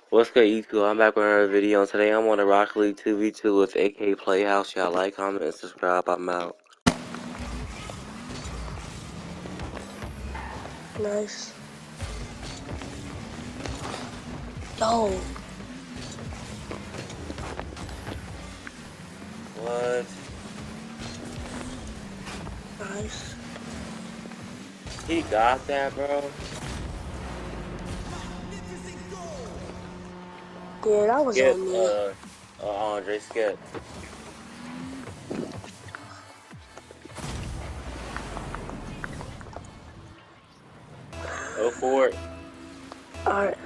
What's good, YouTube? I'm back with another video, and today I'm on the Rocket League 2v2 with AK Playhouse. Y'all like, comment, and subscribe. I'm out. Nice. Yo. What? Nice. He got that, bro? Yeah, that was Skip, on me. Andre, skip. Go for it. Alright.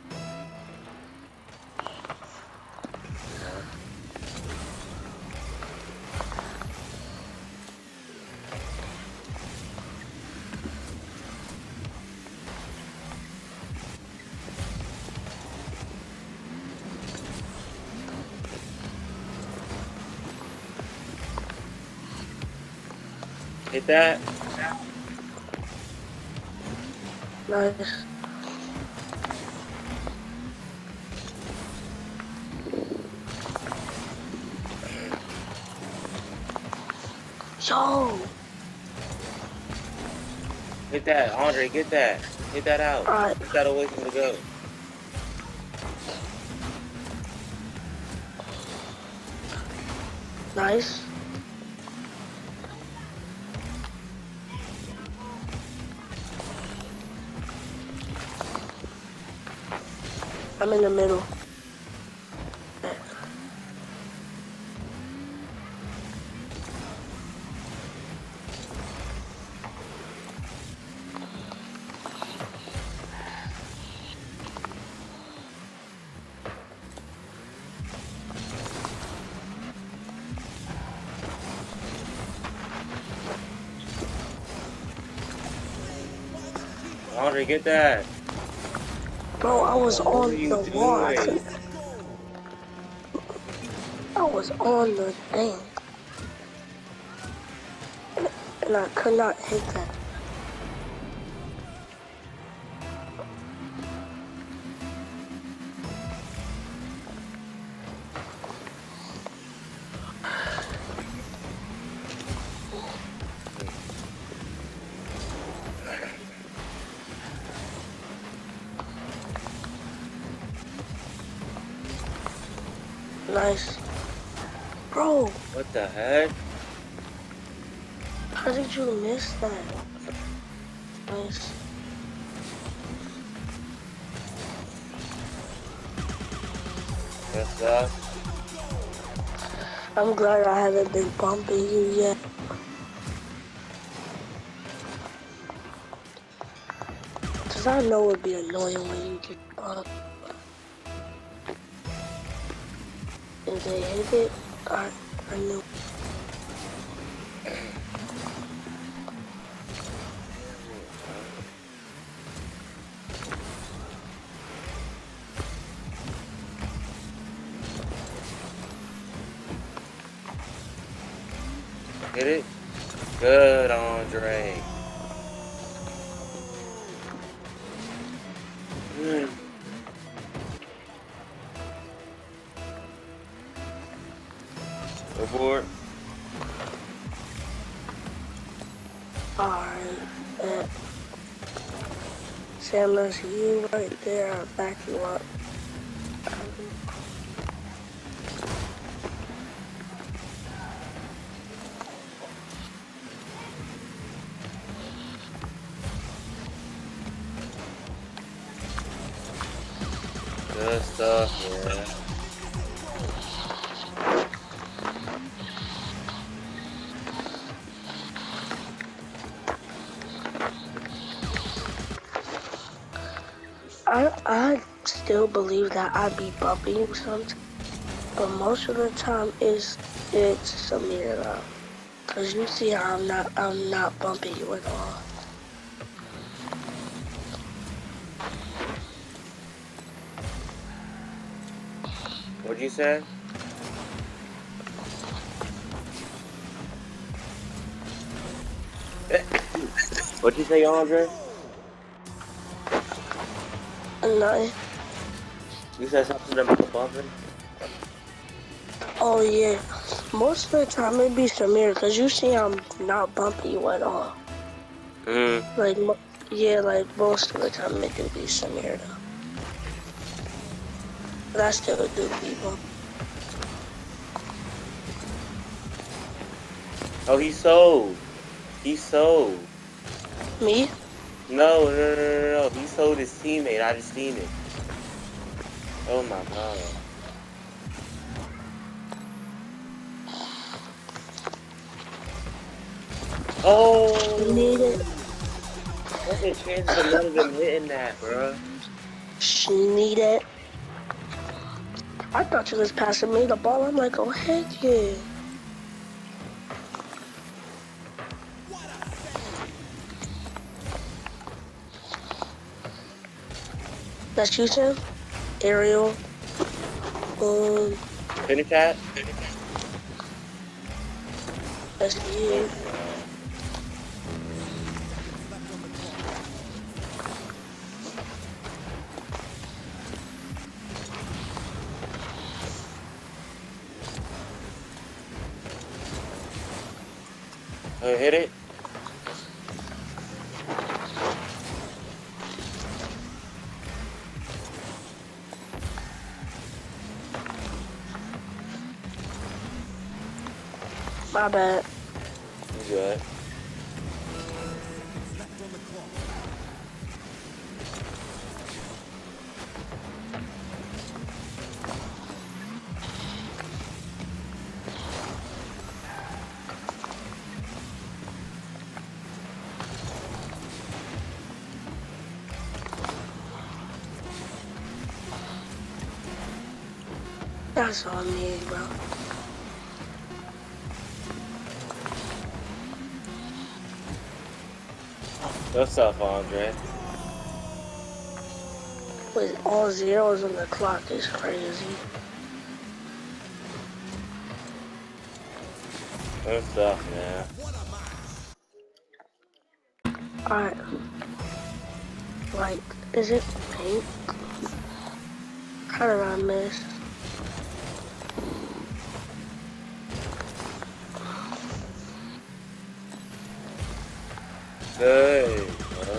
Hit that. Nice. Yo. Hit that. Andre, get that. Hit that out. Alright. Get that away from the goat. Nice. I'm in the middle. Andre, get that. Bro, I was What on are you the wall. doing? I was on the thing. And I could not hit that. Nice. Bro, What the heck? how did you miss that? Nice. Good stuff. I'm glad I haven't been bumping you yet. Cause I know it'd be annoying when you get bumped. If they hit it, I knew. Hit it. Good, Andre. Go for it. Alright, Sanders, you right there, I'll back you up. Good stuff, yeah. I still believe that I be bumping you sometimes, but most of the time it's Samira. Cause you see how I'm not bumping you at all. What'd you say? What'd you say, Andre? Nothing. You said something about bumping? Oh yeah, most of the time it be Samir, cause you see I'm not bumping you at all. Like, yeah, like most of the time it do be Samir though. But I still do be bumping. Oh, he sold. He sold. Me? No. He sold his teammate. I just seen it. Oh my god. Oh! You need it? What's the chances of none of them hitting that, bruh? She need it? I thought you was passing me the ball. I'm like, oh heck yeah. That's you, Tim? Ariel. Finish that? That's you. Hit it. My bad. You good. That's all me, bro. What's up, Andre? With all zeros on the clock is crazy. What's up, man? Alright. Like, is it pink? How did I miss? Good.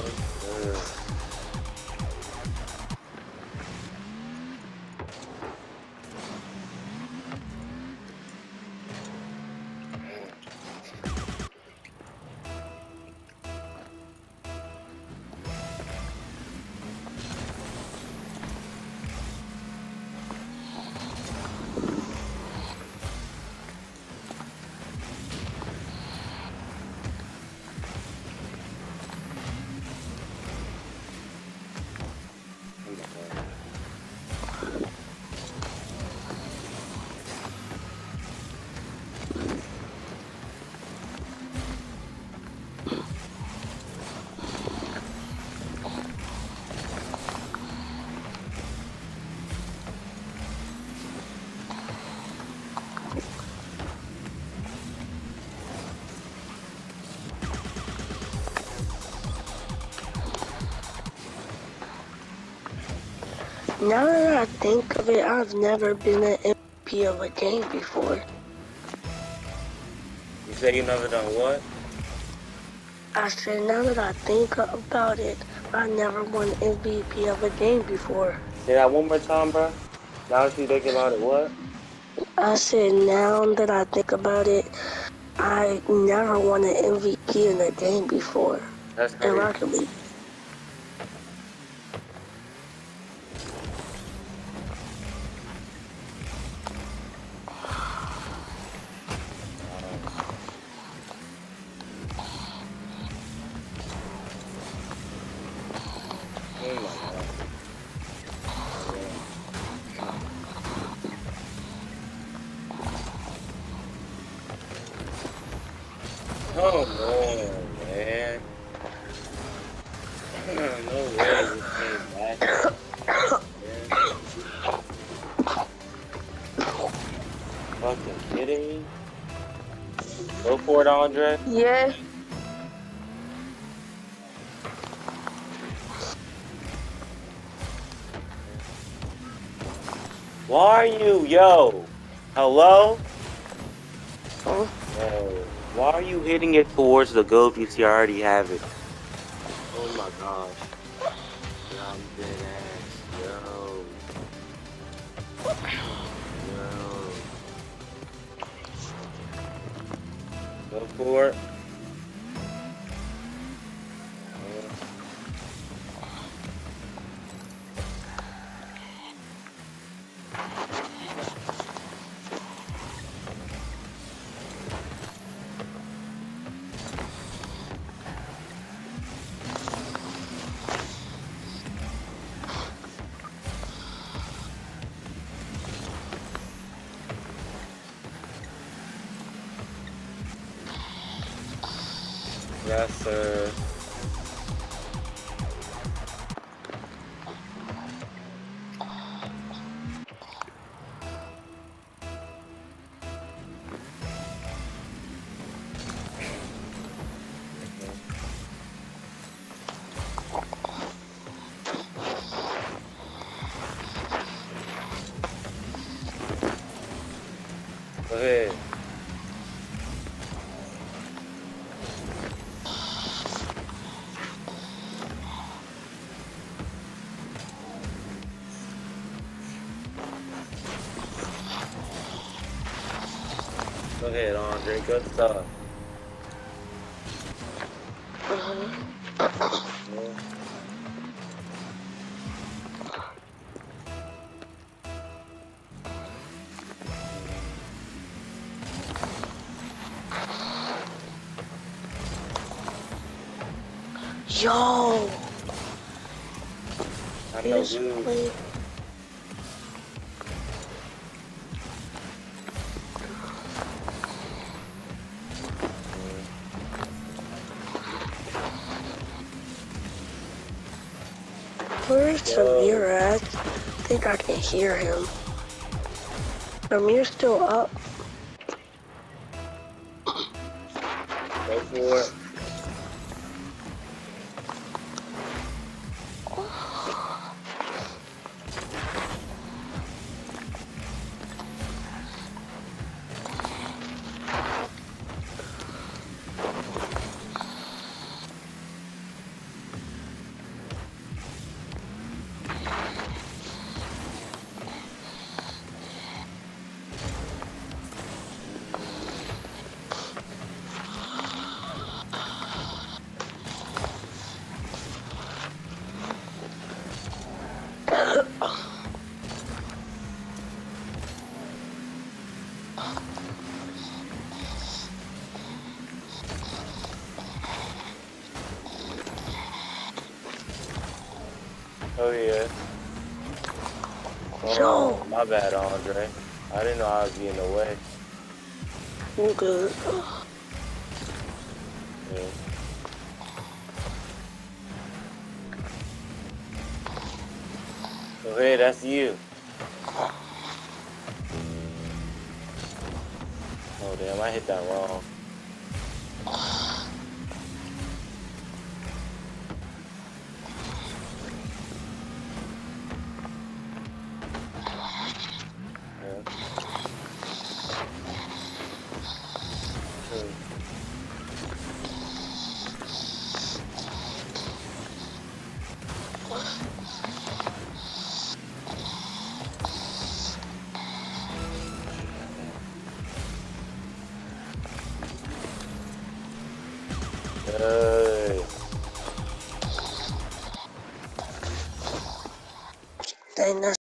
Now that I think of it, I've never been an MVP of a game before. You say you never done what? I said, now that I think about it, I never won MVP of a game before. Say that one more time, bro. Now that you thinking about it, what? I said, now that I think about it, I never won an MVP in a game before. That's in crazy. Rocket League. Come on, man. No way this came back. Fucking kidding me? Go for it, Andre. Yeah. Why are you, yo? Hello? Huh? Yo, why are you hitting it towards the goat if you already have it? Oh my gosh. Yeah, I'm dead ass. Yo. Yo. Go for it. Yes, sir. Go ahead. Go ahead, Andre. Good stuff. Yeah. Yo. I'm no good. Where's Samir at? I think I can hear him. Samir's still up. Go for it. Oh yeah. Oh, my bad, Andre. I didn't know I was in the way. You good? Yeah. Go ahead, that's you. Oh damn, I hit that wrong. Hey. Dang, that's